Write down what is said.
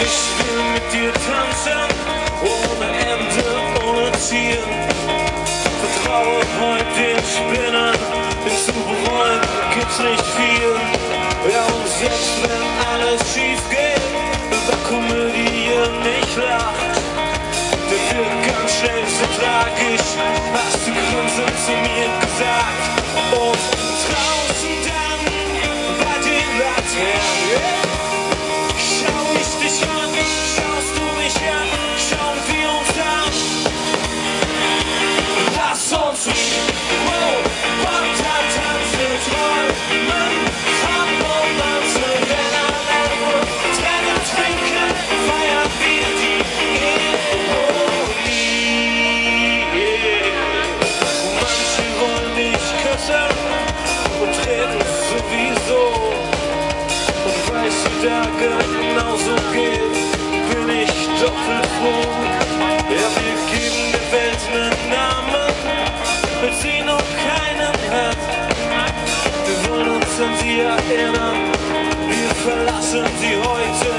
Ich will mit dir tanzen, ohne Ende, ohne Ziel. Vertraue heute den Spinnern, denn zu bereuen gibt's nicht viel. Ja, und selbst wenn alles schief geht, über Komödie nicht lacht, der wird ganz schnell so tragisch, hast du grinsend zu mir gesagt. Und draußen dann bei den Laternen schau ich dich an, schaust du mich an, schauen wir uns an. Lass uns tanzen, träumen, Romanze, wenn alle Tränen trinken, feiern wir die Ironie. Manche wollen dich küssen und treten sowieso. Und weißt du, da genauso geht, bin ich doppelt froh. Ja, wir geben der Welt einen Namen, wenn sie noch keinen hat. Wir wollen uns an sie erinnern, wir verlassen sie heute